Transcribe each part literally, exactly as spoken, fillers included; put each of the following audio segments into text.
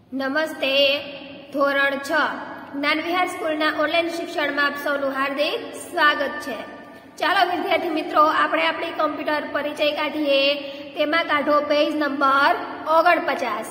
નમસ્તે. ધોરણ છ જ્ઞાન વિહાર સ્કૂલના ઓનલાઈન શિક્ષણમાં આપ સૌનું હાર્દિક સ્વાગત છે. ચાલો વિદ્યાર્થી મિત્રો, આપણે આપણી કમ્પ્યુટર પરિચય કાઢીએ. તેમાં કાઢો પેજ નંબર ઓગણપચાસ.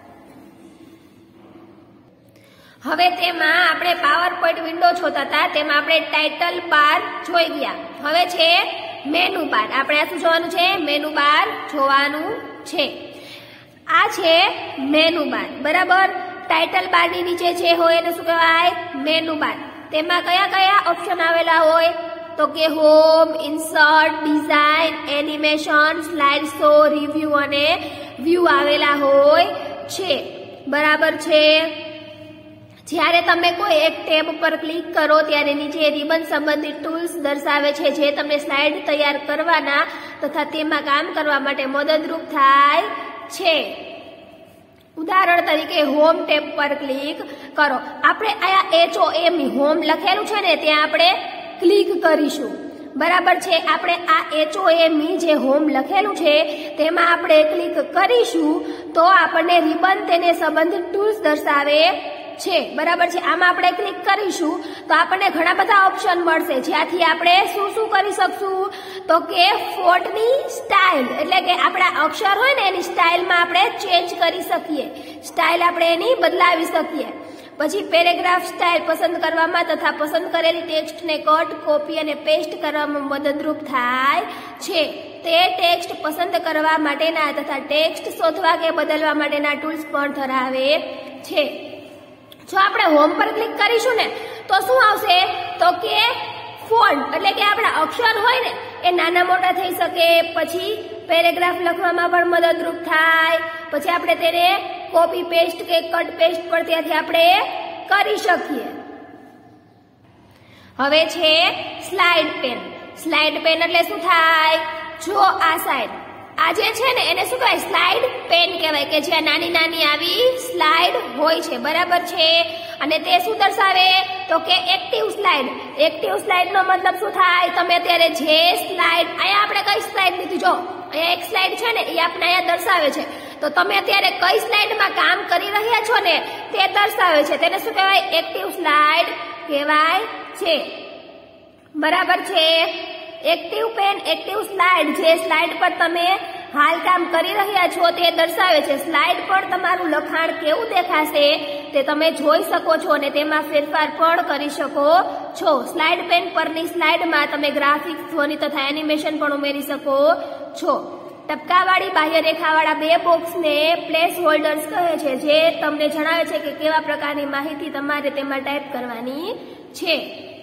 હવે તેમાં આપણે પાવર પોઈન્ટ વિન્ડો જોતા હતા, તેમાં આપણે ટાઇટલ બાર જોઈ ગયા. હવે છે મેનુ બાર. આપણે આ શું જોવાનું છે? મેનુ બાર જોવાનું છે. આ છે મેનુ બાર, બરાબર. ટાઇટલ બાર ની નીચે જે હોય એને શું કહેવાય? Menu bar. તેમાં કયા કયા ઓપ્શન આવેલા હોય? તો કે home, insert, design, animation, slide show, review અને વ્યૂ આવેલા હોય છે, બરાબર છે. જ્યારે તમે કોઈ એક ટેબ પર ક્લિક કરો ત્યારે નીચે રિબન સંબંધિત ટૂલ્સ દર્શાવે છે, જે તમને સ્લાઇડ તૈયાર કરવાના તથા તેમાં કામ કરવા માટે મદદરૂપ થાય છે. ઉદાહરણ તરીકે હોમ ટેબ પર ક્લિક કરો. આપણે આયા એચ ઓ એમ હોમ લખેલું છે ને, ત્યાં આપણે ક્લિક કરીશું, બરાબર છે. આપણે આ એચ ઓ એમ જે હોમ લખેલું છે તેમાં આપણે ક્લિક કરીશું તો આપણને રિબન તેને સંબંધિત ટૂલ્સ દર્શાવે છે, બરાબર છે. આમાં આપણે ક્લિક કરીશું તો આપણને ઘણા બધા ઓપ્શન મળશે, જ્યાંથી આપણે શું શું કરી શકશું? તો કે ફોન્ટની સ્ટાઇલ, એટલે કે આપણા અક્ષર હોય ને એની સ્ટાઇલમાં આપણે ચેન્જ કરી શકીએ, સ્ટાઇલ આપણે એની બદલાવી શકીએ. પછી પેરેગ્રાફ સ્ટાઇલ પસંદ કરવામાં તથા પસંદ કરેલી ટેક્સ્ટને કટ, કોપી અને પેસ્ટ કરવામાં મદદરૂપ થાય છે. તે ટેક્સ્ટ પસંદ કરવા માટેના તથા ટેક્સ્ટ શોધવા કે બદલવા માટેના ટૂલ્સ પણ ધરાવે છે. જો આપણે હોમ પર ક્લિક કરીશું ને તો શું આવશે? તો કે ફોન્ટ, એટલે કે આપણા અક્ષર હોય ને એ નાના મોટા થઈ શકે. પછી પેરેગ્રાફ લખવામાં પણ મદદરૂપ થાય. પછી આપણે તેને કોપી પેસ્ટ કે કટ પેસ્ટ પણ ત્યાંથી આપણે કરી શકીએ. હવે છે સ્લાઇડ પેન. સ્લાઇડ પેન એટલે શું થાય? જો આ સાઈડ આ જે છે ને એને શું કહેવાય? સ્લાઇડ પેન કહેવાય, કે જ્યાં નાની નાની આવી સ્લાઇડ હોય છે, બરાબર છે. અને તે શું દર્શાવે? તો કે એક્ટિવ સ્લાઇડ. એક્ટિવ સ્લાઇડ નો મતલબ શું થાય? તમે અત્યારે જે સ્લાઇડ, અહીંયા આપણે કઈ સ્લાઇડ લીધી? જો અહીંયા એક સ્લાઇડ છે ને એ આપણે અહીંયા દર્શાવે છે, તો તમે અત્યારે કઈ સ્લાઇડમાં કામ કરી રહ્યા છો ને તે દર્શાવે છે. તેને શું કહેવાય? એક્ટિવ સ્લાઇડ કહેવાય છે, બરાબર છે. એક્ટિવ પેન, એક્ટિવ સ્લાઇડ, જે સ્લાઇડ પર તમે હાલ કામ કરી રહ્યા છો તે દર્શાવે છે. સ્લાઇડ પર તમારું લખાણ કેવું દેખાશે તે તમે જોઈ શકો છો અને તેમાં ફેરફાર પણ કરી શકો છો. સ્લાઇડ પેન પરની સ્લાઇડમાં તમે ગ્રાફિક્સ, ધ્વનિ તથા એનિમેશન પણ ઉમેરી શકો છો. ટપકાવાળી બાહ્ય રેખાવાળા બે બોક્સને પ્લેસ હોલ્ડર્સ કહે છે, જે તમને જણાવે છે કે કેવા પ્રકારની માહિતી તમારે તેમાં ટાઈપ કરવાની છે.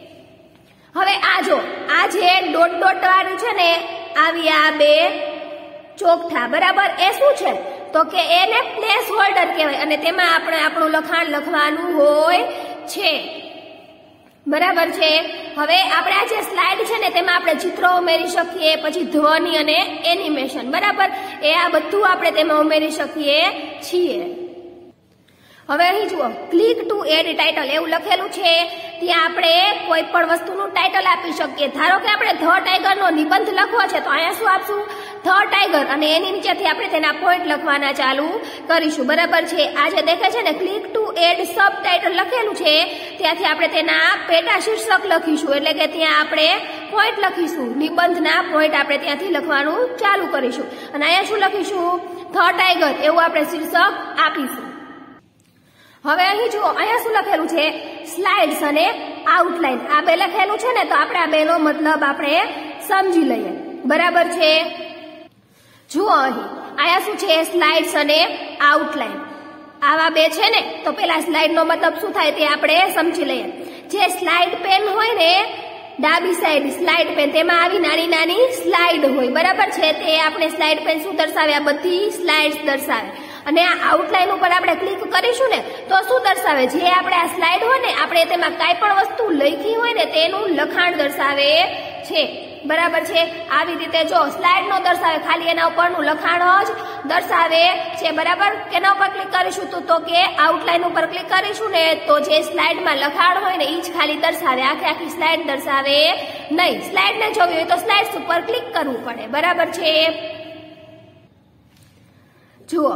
હવે આ જો આ જે ડોટ ડોટ વાળું છે ને, આવી આ બે ચોકઠા, બરાબર, એ શું છે? તો કે એને પ્લેસ હોલ્ડર કહેવાય અને તેમાં આપણે આપણું લખાણ લખવાનું હોય છે, બરાબર છે. હવે આપણે આ જે સ્લાઇડ છે ને તેમાં આપણે ચિત્રો ઉમેરી શકીએ, પછી ધ્વનિ અને એનિમેશન, બરાબર, એ આ બધું આપણે તેમાં ઉમેરી શકીએ છીએ. હવે અહીં જુઓ, ક્લિક ટુ એડ ટાઇટલ એવું લખેલું છે, ત્યાં આપણે કોઈ પણ વસ્તુનું ટાઇટલ આપી શકીએ. ધારો કે આપણે ધ ટાઈગરનો નિબંધ લખવો છે તો અહીંયા શું આપશું? ધ ટાઈગર, અને એની નીચેથી આપણે તેના પોઈન્ટ લખવાના ચાલુ કરીશું, બરાબર છે. આ જે દેખાય છે ને click to add subtitle લખેલું છે, ત્યાંથી આપણે તેના પેટા શીર્ષક લખીશું, એટલે કે ત્યાં આપણે પોઈન્ટ લખીશું, નિબંધના પોઈન્ટ આપણે ત્યાંથી લખવાનું ચાલુ કરીશું. અને અહીંયા શું લખીશું? ધ ટાઈગર એવું આપણે શીર્ષક આપીશું. હવે અહીં જુઓ, અહીંયા શું લખેલું છે? સ્લાઇડ્સ અને આઉટલાઇન. આ બે લખેલું છે ને, તો આપણે આ બેનો મતલબ આપણે સમજી લઈએ, બરાબર છે. જુઓ અહીં અહીંયા શું છે? સ્લાઇડ્સ અને આઉટલાઇન, આવા બે છે ને, તો પેલા સ્લાઇડનો મતલબ શું થાય તે આપણે સમજી લઈએ. જે સ્લાઇડ પેન હોય ને, ડાબી સાઈડ સ્લાઇડ પેન, તેમાં આવી નાની નાની સ્લાઇડ હોય, બરાબર છે. તે આપણે સ્લાઇડ પેન શું દર્શાવે? આ બધી સ્લાઇડ્સ દર્શાવે. અને આ આઉટલાઇન ઉપર આપણે ક્લિક કરીશું ને તો શું દર્શાવે? જે આપણે આ સ્લાઇડ હોય ને, આપણે તેમાં કાંઈ પણ વસ્તુ લખી હોય ને તેનું લખાણ દર્શાવે છે, બરાબર છે. આવી રીતે જો સ્લાઇડ નો દર્શાવે, ખાલી એના ઉપરનું લખાણ જ દર્શાવે છે, બરાબર. કેના ઉપર ક્લિક કરીશું? તો તો કે આઉટલાઇન ઉપર ક્લિક કરીશું ને તો જે સ્લાઇડમાં લખાણ હોય ને એ જ ખાલી દર્શાવે, આખી આખી સ્લાઇડ દર્શાવે નહીં. સ્લાઇડને જોવી હોય તો સ્લાઇડ્સ ઉપર ક્લિક કરવું પડે, બરાબર છે. જુઓ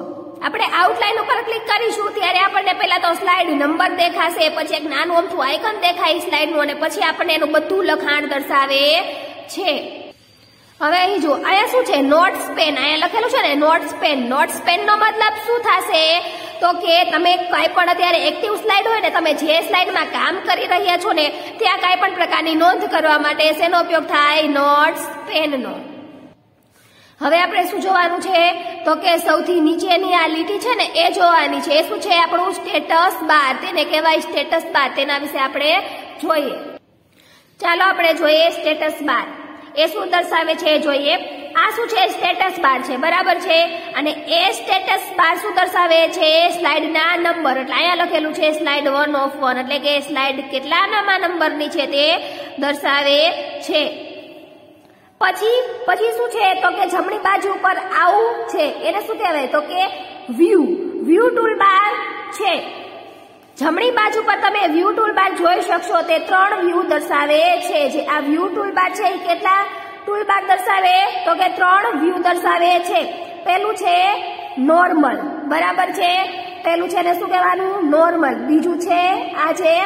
આપણે આઉટલાઈન ઉપર ક્લિક કરીશું ત્યારે આપણને પહેલા તો સ્લાઇડ નંબર દેખાશે, પછી એક નાનું અમથું આઇકન દેખાય સ્લાઇડનું, અને પછી આપણને એનું બધું લખાણ દર્શાવે છે. હવે અહીં જો અહીંયા શું છે, નોટ્સ પેન. અહીંયા લખેલું છે ને નોટ્સ પેન. નોટ્સ પેન નો મતલબ શું થશે તો કે તમે કાંઈ પણ અત્યારે એક્ટિવ સ્લાઇડ હોય ને, તમે જે સ્લાઇડમાં કામ કરી રહ્યા છો ને ત્યાં કાંઈ પણ પ્રકારની નોંધ કરવા માટે શેનો ઉપયોગ થાય, નોટ્સ પેનનો. હવે આપણે શું જોવાનું છે તો કે સૌથી નીચેની આ લીટી છે ને એ જોવાની છે. એ શું છે, આપણું સ્ટેટસ બાર. તેને કહેવાય સ્ટેટસ બાર. તેના વિશે આપણે જોઈએ. ચાલો આપણે જોઈએ સ્ટેટસ બાર એ શું દર્શાવે છે જોઈએ. આ શું છે, સ્ટેટસ બાર છે, બરાબર છે. અને એ સ્ટેટસ બાર શું દર્શાવે છે, સ્લાઇડના નંબર. એટલે અહીંયા લખેલું છે સ્લાઇડ વન ઓફ વન, એટલે કે સ્લાઇડ કેટલાનામાં નંબરની છે તે દર્શાવે છે. પછી પછી શું છે તો કે જમણી બાજુ ઉપર આવું છે, એને શું કહેવાય તો કે વ્યૂ. વ્યૂ ટૂલ બાર છે. જમણી બાજુ પર તમે વ્યૂ ટૂલ બાર જોઈ શકશો. તે ત્રણ વ્યૂ દર્શાવે છે. જે આ વ્યૂ ટૂલ બાર છે એ કેટલા ટૂલ બાર દર્શાવે તો કે ત્રણ વ્યૂ દર્શાવે છે. પહેલું છે નોર્મલ, બરાબર છે. પહેલું છે ને શું કહેવાનું, નોર્મલ. બીજું છે આ જે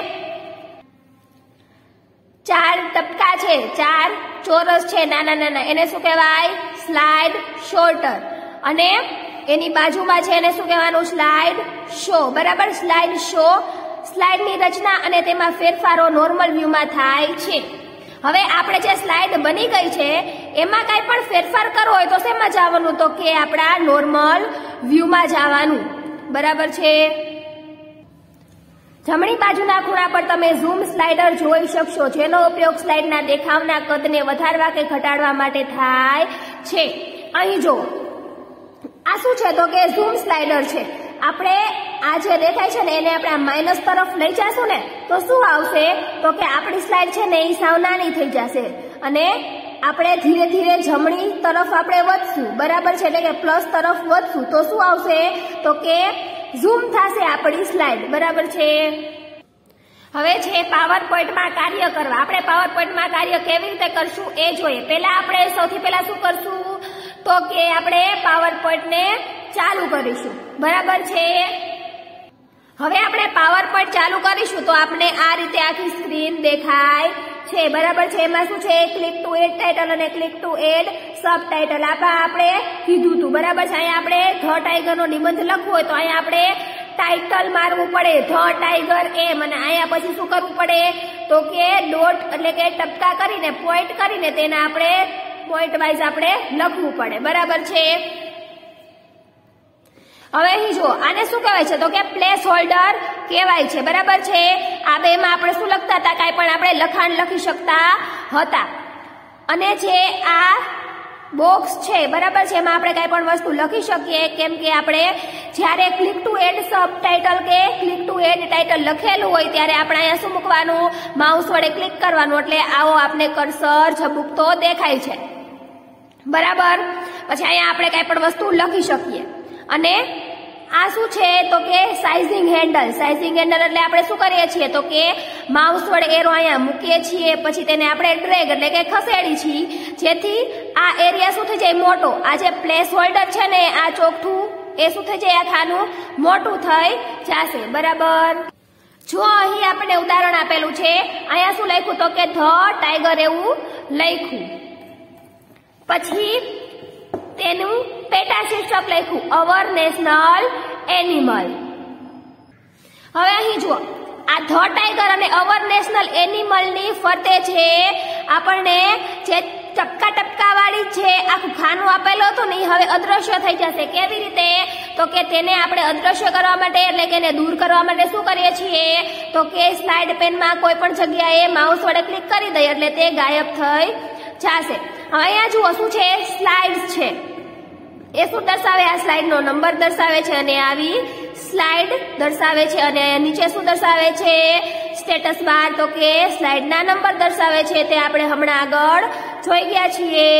ચાર ટપકા છે, ચાર ચોરસ છે નાના નાના, એને શું કહેવાય, સ્લાઇડ શોર્ટર. અને એની બાજુમાં છે એને શું કહેવાનું, સ્લાઇડ શો, બરાબર. સ્લાઇડ શો સ્લાઇડની રચના અને તેમાં ફેરફારો નોર્મલ વ્યૂમાં થાય છે. હવે આપણે જે સ્લાઇડ બની ગઈ છે એમાં કાંઈ પણ ફેરફાર કરવો હોય તો શેમાં જવાનું તો કે આપણા નોર્મલ વ્યૂમાં જવાનું, બરાબર છે. જમણી બાજુના ખૂણા પર તમે ઝૂમ સ્લાઇડર જોઈ શકશો, જેનો ઉપયોગ સ્લાઇડના દેખાવના કદને વધારવા કે ઘટાડવા માટે થાય છે. અહીં જો આ શું છે તો કે ઝૂમ સ્લાઇડર છે. આપણે આ જે દેખાય છે ને એને આપણે આ માઇનસ તરફ લઈ જશું ને તો શું આવશે તો કે આપણી સ્લાઇડ છે ને એ સાવ નાની થઈ જશે, અને આપણે ધીરે ધીરે જમણી તરફ આપણે વધશું, બરાબર છે. એટલે કે પ્લસ તરફ વધશું તો શું આવશે તો કે ઝૂમ થશે આપણી સ્લાઇડ, બરાબર છે. હવે છે પાવર પોઈન્ટમાં કાર્ય કરવા. આપણે પાવર પોઈન્ટમાં કાર્ય કેવી રીતે કરશું એ જોઈએ. પહેલા આપણે સૌથી પહેલા શું કરશું તો કે આપણે પાવર પોઈન્ટને ચાલુ કરીશું, બરાબર છે. હવે આપણે પાવર પોઈન્ટ ચાલુ કરીશું તો આપણે આ રીતે આખી સ્ક્રીન દેખાય છે, બરાબર છે. એમાં શું છે, ક્લિક ટુ એડ ટાઇટલ અને click to add subtitle આ આપણે કીધું હતું, બરાબર છે. અહીંયા આપણે ધ ટાઈગરનો નિબંધ લખવો હોય તો અહીંયા આપણે ટાઇટલ મારવું પડે, ધ ટાઈગર એમ, અને અહીંયા પછી શું કરવું પડે તો કે ડોટ એટલે કે ટપકા કરીને પોઈન્ટ કરીને તેને આપણે પોઈન્ટ વાઇઝ આપણે લખવું પડે, બરાબર છે. હવે અહીં જો આને શું કહેવાય છે તો કે પ્લેસ હોલ્ડર કહેવાય છે, બરાબર છે. આ બેમાં આપણે શું લખતા હતા, કાંઈ પણ આપણે લખાણ લખી શકતા હતા. અને જે આ બોક્સ છે, બરાબર છે, એમાં આપણે કાંઈ પણ વસ્તુ લખી શકીએ, કેમ કે આપણે જ્યારે click to add subtitle કે ક્લિક ટુ એડ ટાઇટલ લખેલું હોય ત્યારે આપણે અહીંયા શું મૂકવાનું, માઉસ વડે ક્લિક કરવાનું, એટલે આવો આપણે કર્સર ઝબૂકતો દેખાય છે, બરાબર. પછી અહીંયા આપણે કાંઈ પણ વસ્તુ લખી શકીએ. અને આ શું છે તો કે સાઇઝિંગ હેન્ડલ. સાઇઝિંગ હેન્ડલ એટલે આપણે શું કરીએ છીએ તો કે માઉસ વડે એરો અહીંયા મૂકીએ છીએ, પછી તેને આપણે ડ્રેગ એટલે કે ખસેડી છીએ, જેથી આ એરિયા શું થઈ જાય, મોટો. આ જે પ્લેસ હોલ્ડર છે ને આ ચોખ્ઠું એ શું થઈ જાય, આખાનું મોટું થઈ જશે, બરાબર. જો અહીં આપણે ઉદાહરણ આપેલું છે, અહીંયા શું લખ્યું તો કે ધ ટાઈગર એવું લખ્યું. પછી તેનું પેટા શીર્ષક લખ્યું અવર નેશનલ એનિમલ. હવે અહીં જુઓ આ ધ ટાઈગર અને અવર નેશનલ એનિમલની ફરતે છે આપણને જે ટપકા ટપકા વાળી છે આખું ખાનું આપેલું હતું ને હવે અદ્રશ્ય થઈ જશે. કેવી રીતે તો કે તેને આપણે અદ્રશ્ય કરવા માટે એટલે કે એને દૂર કરવા માટે શું કરીએ છીએ તો કે સ્લાઇડ પેનમાં કોઈ પણ જગ્યાએ માઉસ વડે ક્લિક કરી દઈએ એટલે તે ગાયબ થઈ જશે. હવે અહીંયા જુઓ શું છે, સ્લાઇડ્સ છે. એ શું દર્શાવે, આ સ્લાઇડનો નંબર દર્શાવે છે અને આવી સ્લાઇડ દર્શાવે છે. અને નીચે શું દર્શાવે છે, સ્ટેટસ બાર, તો કે સ્લાઇડના નંબર દર્શાવે છે. તે આપણે હમણાં આગળ જોઈ ગયા છીએ.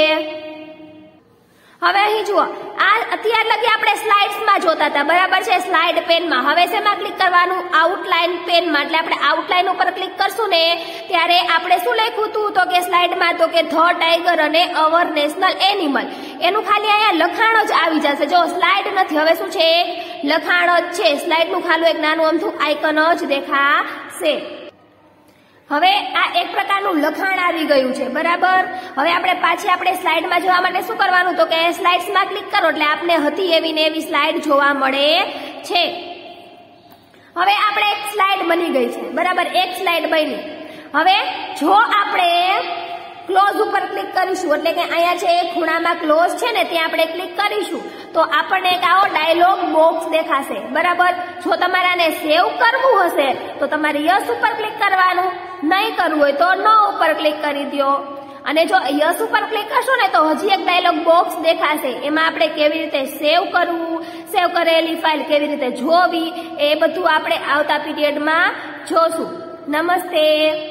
હવે અહીં જુઓ આ અત્યાર લગી આપણે સ્લાઇડ્સમાં જોતા હતા, બરાબર છે, સ્લાઇડ પેનમાં. હવે શેમાં ક્લિક કરવાનું, આઉટલાઇન પેનમાં. એટલે આપણે આઉટલાઇન ઉપર ક્લિક કરશું ને ત્યારે આપણે શું લખ્યું હતું તો કે સ્લાઇડમાં તો કે ધ ટાઈગર અને અવર નેશનલ એનિમલ. એનું ખાલી અહીંયા લખાણ જ આવી જશે. જો સ્લાઇડ નથી, હવે શું છે લખાણ જ છે, સ્લાઇડનું ખાલી એક નાનું અમથું આઇકન જ દેખાશે. હવે આ એક પ્રકારનું લખાણ આવી ગયું છે, બરાબર. હવે આપણે પાછી આપણે સ્લાઇડમાં જવા માટે શું કરવાનું, તો કે સ્લાઇડ્સમાં ક્લિક કરો એટલે આપને હતી એવી ને એવી સ્લાઇડ જોવા મળે છે. હવે આપણે એક સ્લાઇડ બની ગઈ છે, બરાબર, એક સ્લાઇડ બની. હવે જો આપણે ક્લોઝ ઉપર ક્લિક કરીશું એટલે કે અહીંયા છે ખૂણામાં ક્લોઝ છે ને ત્યાં આપણે ક્લિક કરીશું તો આપણને એક આવો ડાયલોગ બોક્સ દેખાશે, બરાબર. જો તમારે આને સેવ કરવું હશે તો તમારે યસ ઉપર ક્લિક કરવાનું, નહીં કરવું હોય તો નો ઉપર ક્લિક કરી દો. અને જો યસ ઉપર ક્લિક કરશો ને તો હજી એક ડાયલોગ બોક્સ દેખાશે, એમાં આપણે કેવી રીતે સેવ કરવું, સેવ કરેલી ફાઇલ કેવી રીતે જોવી એ બધું આપણે આવતા પીરિયડમાં જોશું. નમસ્તે.